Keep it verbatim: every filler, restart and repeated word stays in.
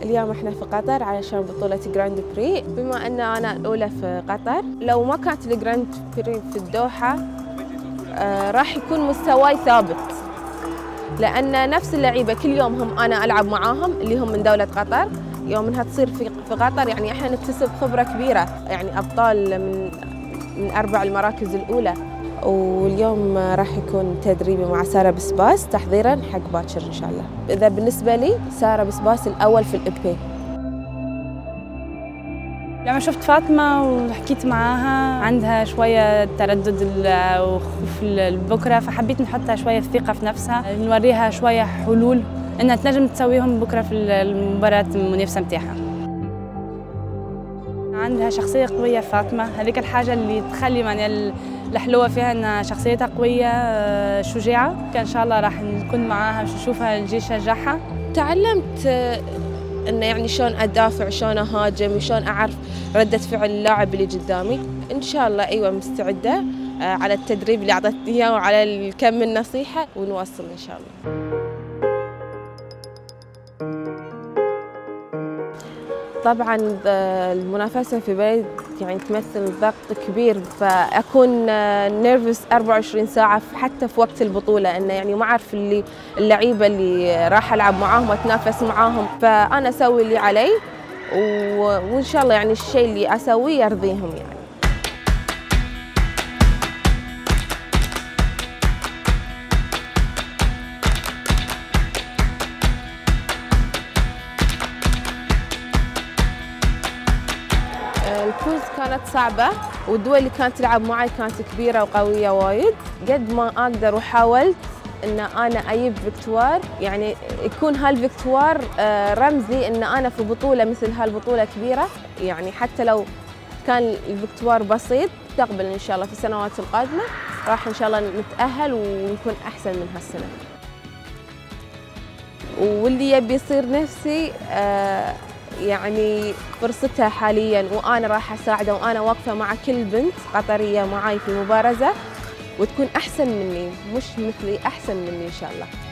اليوم احنا في قطر علشان بطولة جراند بري، بما ان انا الاولى في قطر. لو ما كانت الجراند بري في الدوحة آه راح يكون مستواي ثابت، لان نفس اللعيبة كل يوم هم انا العب معاهم اللي هم من دولة قطر. يوم انها تصير في في قطر يعني احنا نكتسب خبرة كبيرة، يعني ابطال من من اربع المراكز الاولى. واليوم راح يكون تدريبي مع سارة بسباس تحضيرا حق باكر ان شاء الله. اذا بالنسبه لي سارة بسباس الاول في الابي. لما شفت فاطمة وحكيت معاها عندها شوية تردد وخوف بكرة، فحبيت نحطها شوية في ثقة في نفسها، نوريها شوية حلول انها تنجم تسويهم بكرة في المباراة المنافسة نتاعها. عندها شخصية قوية فاطمة، هذيك الحاجة اللي تخلي معناها الحلوة فيها أن شخصيتها قوية شجاعة. كان إن شاء الله راح نكون معاها باش نشوفها نجي نشجعها. تعلمت أنه يعني شلون أدافع، شلون أهاجم، شلون أعرف ردة فعل اللاعب اللي قدامي. إن شاء الله أيوة مستعدة على التدريب اللي أعطتني إياه وعلى الكم النصيحة، ونواصل إن شاء الله. طبعاً المنافسة في بلد يعني تمثل ضغط كبير، فأكون نيرفس أربعة وعشرين ساعة حتى في وقت البطولة، إنه يعني ما أعرف اللي اللعيبة اللي راح ألعب معاهم وأتنافس معاهم، فأنا أسوي اللي علي وإن شاء الله يعني الشيء اللي أسويه يرضيهم يعني. الكوز كانت صعبة، والدول اللي كانت تلعب معي كانت كبيرة وقوية وايد. قد ما أقدر وحاولت إن أنا أجيب فيكتوار، يعني يكون هالفيكتوار رمز لي إن أنا في بطولة مثل هالبطولة كبيرة. يعني حتى لو كان الفيكتوار بسيط، مستقبل إن شاء الله في السنوات القادمة راح إن شاء الله نتأهل ونكون أحسن من هالسنة. واللي يبي يصير نفسي آه يعني فرصتها حالياً، وأنا راح أساعده، وأنا واقفة مع كل بنت قطرية معاي في مبارزة، وتكون أحسن مني، مش مثلي، أحسن مني إن شاء الله.